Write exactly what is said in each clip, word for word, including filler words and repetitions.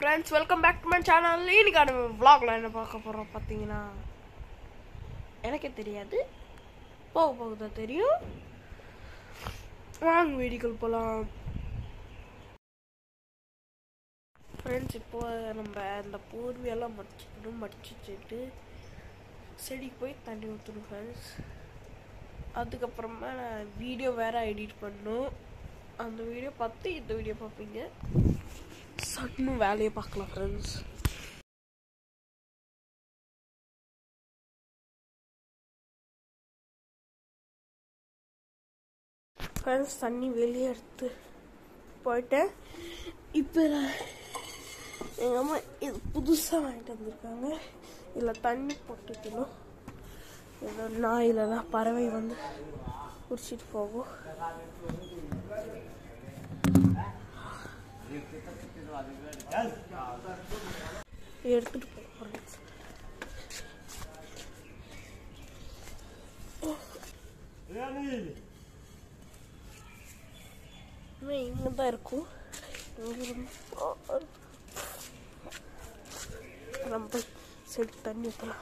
Friends, welcome back to my channel. இன்னைக்கான vlogல என்ன பார்க்க போறோம் பாத்தீங்கன்னா எனக்கே தெரியாது போக போக தான் தெரியும். வாங்க வீடியோக்குள்ள போலாம். Friends, இப்போ நம்ம அந்த பூர்வி எல்லாம் மடிச்சிட்டு மடிச்சிட்டு செடிக்கு போய் தண்ணி ஊத்தணும் friends. அதுக்கு அப்புறமா நான் வீடியோ வேற எடிட் பண்ணனும். அந்த வீடியோ பார்த்து இந்த வீடியோ பாப்பீங்க. சன்னு வேலையை பார்க்கலாம் friends. Friends, தண்ணி வெளியே எடுத்து போயிட்டேன். இப்போ எங்கள் அம்மா இது புதுசாக வாங்கிட்டு வந்திருக்காங்க. இதில் தண்ணி போட்டுக்கணும். ஏதோ நாயிலலாம் பறவை வந்து குடிச்சிட்டு போகும். எடுத்துட்டு போகிறேன். இங்கே தான் இருக்கும். நம்ம சரி தண்ணி ஊற்றலாம்.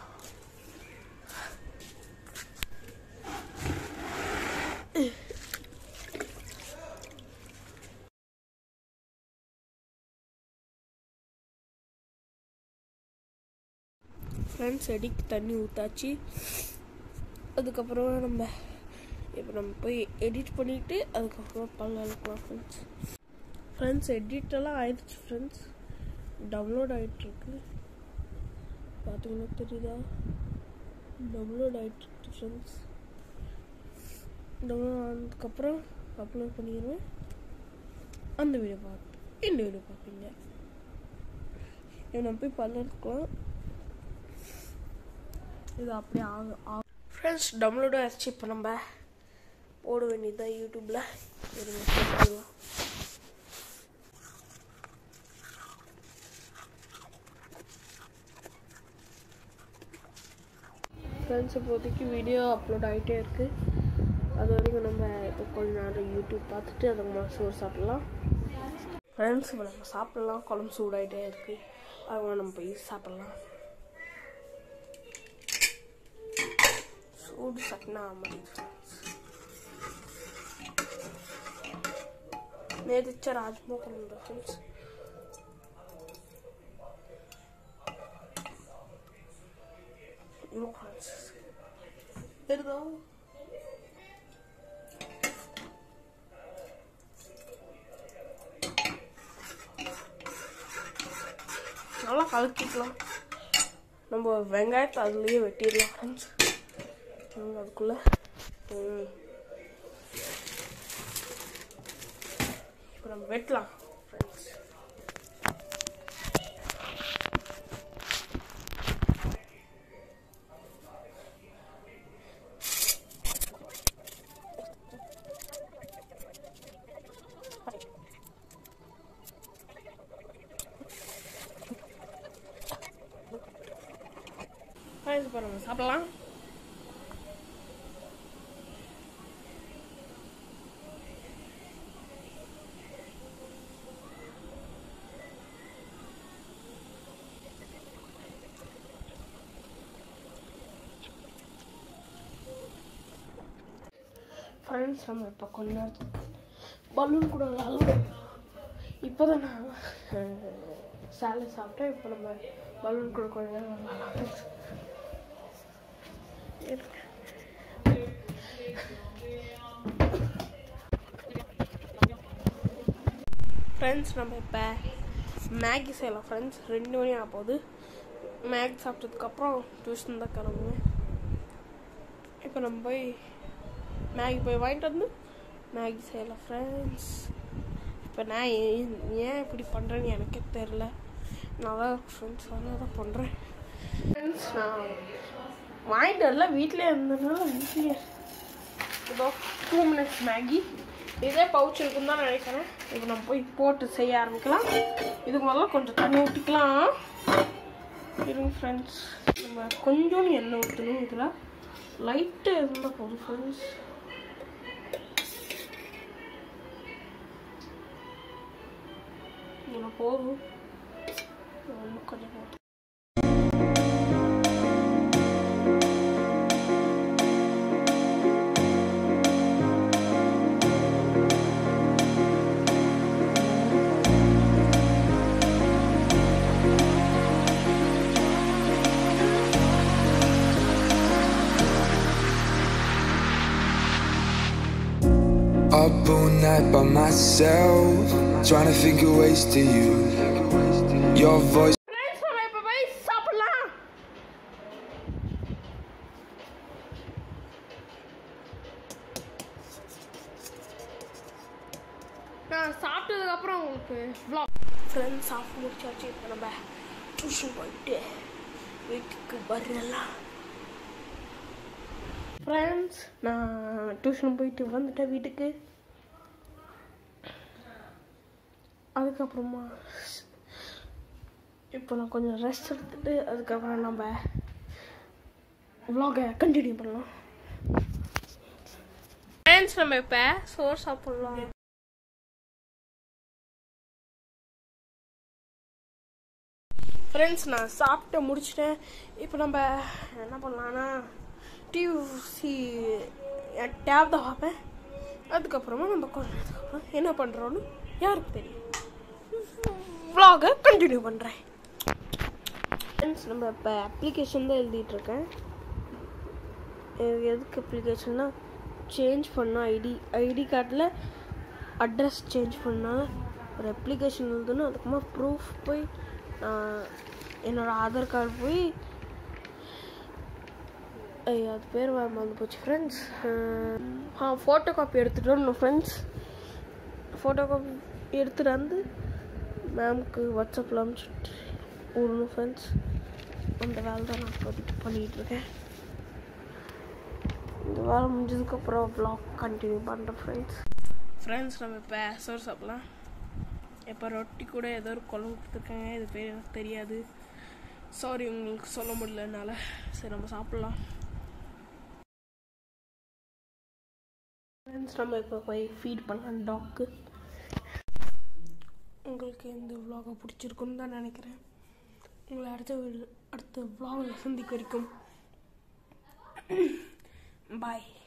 ஃப்ரெண்ட்ஸ், செடிக்கு தண்ணி ஊற்றாச்சு. அதுக்கப்புறம் நம்ம இப்போ நம்ம போய் எடிட் பண்ணிவிட்டு அதுக்கப்புறம் பல்ல அழுக்கலாம் ஃப்ரெண்ட்ஸ். ஃப்ரெண்ட்ஸ், எடிட்டெல்லாம் ஆயிடுச்சு ஃப்ரெண்ட்ஸ். டவுன்லோட் ஆகிட்டுருக்கு. பார்த்தீங்கன்னா தெரியுதா? டவுன்லோட் ஆகிட்டுருக்கு ஃப்ரெண்ட்ஸ். டவுன்லோட் ஆனதுக்கப்புறம் அப்லோட் பண்ணிடுவேன். அந்த வீடியோ பார்த்து இந்த வீடியோ பார்ப்பீங்க. நம்ம போய் பல்ல அழுக்கலாம். இது அப்படியே ஆகும். ஃப்ரெண்ட்ஸ், டவுன்லோட் ஆகிடுச்சு. இப்போ நம்ம போட வேண்டியதுதான் யூடியூப்பில். இருங்க போட்டுக்கலாம். ஃப்ரெண்ட்ஸ், இப்போதைக்கு வீடியோ அப்லோட் ஆகிட்டே இருக்குது. அது வரைக்கும் நம்ம இப்போ கொஞ்ச நேரம் யூடியூப் பார்த்துட்டு அதுக்கு சோறு சாப்பிட்லாம். ஃப்ரெண்ட்ஸ், இப்போ நம்ம சாப்பிட்லாம். குழம்பு சூடாகிட்டே இருக்குது. அதுக்கு நம்ம போய் சாப்பிட்லாம். சூடு சட்னா மாதிரி நேதிச்ச ராஜ்மா குழம்பு ஃப்ரெண்ட்ஸ். தெரியுதா? நல்லா கலக்கிக்கலாம். நம்ம வெங்காயத்தை அதுலேயே வெட்டிடலாம் ஃப்ரெண்ட்ஸ். அதுக்குள்ள இப்போ நம்ம வெட்டலாம் ஃப்ரெண்ட்ஸ். இப்போ நம்ம சாப்பிடலாம். ஃப்ரெண்ட்ஸ், நம்ம இப்போ கொஞ்ச நேரத்துக்கு பலூன் கூட விளாடலாம். இப்போ தான் நான் சாலட் சாப்பிட்டேன். இப்போ நம்ம பலூன் கூட கொஞ்ச நேரம் விளாடலாம். ஃப்ரெண்ட்ஸ், நம்ம இப்போ மேகி செய்யலாம் ஃப்ரெண்ட்ஸ். ரெண்டு மணி ஆக போகுது. மேகி சாப்பிட்டதுக்கப்புறம் டியூஷன் தான் கிளம்புவேன். இப்போ நம்ம போய் மேகி போய் வாங்கிட்டு வந்து மேகி செய்யலாம் ஃப்ரெண்ட்ஸ். இப்போ நான் ஏன் இப்படி பண்ணுறேன்னு எனக்கே தெரில. நான் தான் ஃப்ரெண்ட்ஸ் வந்து தான் பண்ணுறேன். ஃப்ரெண்ட்ஸ், நான் வாங்கிட்டு வரல, வீட்டிலே இருந்ததுனால வீட்லேயே இதோ டூ மினிட்ஸ் மேகி. இதே பவுச் இருக்குன்னு தான் நினைக்கிறேன். இப்போ நம்ம போய் போட்டு செய்ய ஆரம்பிக்கலாம். இதுக்கு முதல்ல கொஞ்சம் தண்ணி ஊற்றிக்கலாம். இருங்க ஃப்ரெண்ட்ஸ், நம்ம கொஞ்சோண்டு எண்ணெய் ஊற்றணும். இதில் லைட்டாக இருந்தால் போதும் ஃப்ரெண்ட்ஸ். இவ்வளோ போதும். கொஞ்சம் Up all night by myself, trying to think of ways to you. Your voice. Friends, நம்ம இப்ப போய் சாப்பிடலாம். நான் சாப்பிட்டதுக்கு அப்புறம் உங்களுக்கு vlog. Friends சாப்பிட்டு முடிச்சாச்சு. இப்போ நம்ம டியூஷன் போயிட்டு வீட்டுக்கு வரலாம். Friends, நான் டியூஷன் போயிட்டு வந்துட்டேன் வீட்டுக்கு. அதுக்கப்புறமா இப்போ நான் கொஞ்சம் ரெஸ்ட் எடுத்துட்டு அதுக்கப்புறம் நம்ம vlog-ஐ கண்டினியூ பண்ணலாம். Friends, நம்ம இப்போ சோறு சாப்பிடலாம். Friends, நான் சாப்பிட்டு முடிச்சிட்டேன். இப்போ நம்ம என்ன பண்ணலான்னா டிவி டேப் தான் பார்ப்பேன். அதுக்கப்புறமா நம்ம கொஞ்சம் அதுக்கப்புறம் என்ன பண்ணுறோன்னு யாருக்கு தெரியும். vlog-ஐ கண்டினியூ பண்ணுறேன். ஃப்ரெண்ட்ஸ், நம்ம இப்போ அப்ளிகேஷன் தான் எழுதிட்டுருக்கேன். எதுக்கு அப்ளிகேஷன்னா சேஞ்ச் பண்ணால் ஐடி ஐடி கார்டில் அட்ரஸ் சேஞ்ச் பண்ணால் ஒரு அப்ளிகேஷன் எழுதணும். அதுக்குமா ப்ரூஃப் போய் என்னோடய ஆதார் கார்டு போய் அது பேர் வர மறந்து போச்சு. ஃப்ரெண்ட்ஸ், ஆ ஃபோட்டோ காப்பி எடுத்துகிட்டு வரணும். ஃப்ரெண்ட்ஸ், ஃபோட்டோ காப்பி எடுத்துகிட்டு வந்து மேம்க்கு வாட்ஸ்அப்பில் அனுப்பிச்சுட்டு விடணும். ஃப்ரெண்ட்ஸ், அந்த வேலை தான் நான் இப்போதைக்கு பண்ணிகிட்ருக்கேன். இந்த வேலை முடிஞ்சதுக்கப்புறம் vlog கண்டினியூ பண்ணுறேன். ஃப்ரெண்ட்ஸ் ஃப்ரெண்ட்ஸ் நம்ம இப்போ சோறு சாப்பிட்லாம். இப்போ ரொட்டி கூட ஏதோ ஒரு குழம்பு கொடுத்துருக்காங்க. இது பேர் எனக்கு தெரியாது. சாரி, உங்களுக்கு சொல்ல முடியலனால. சரி, நம்ம சாப்பிட்லாம். ஃப்ரெண்ட்ஸ், நம்ம இப்போ போய் ஃபீட் பண்ணலாம் டாக்கு. உங்களுக்கு இந்த vlog-ஐ பிடிச்சிருக்குன்னு தான் நினைக்கிறேன். உங்களை அடுத்த அடுத்த vlog-ல சந்திக்க வரைக்கும் பாய்.